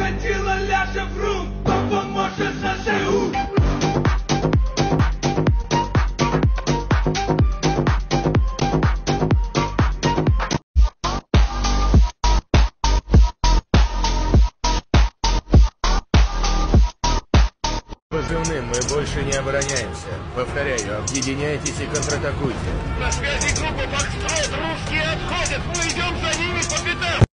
тіло ляже в рум, допоможе ЗСУ. Позывным мы больше не обороняемся. Повторяю, объединяйтесь и контратакуйте. На связи группа «Фокстрот». Русские отходят. Мы идем за ними по пятам.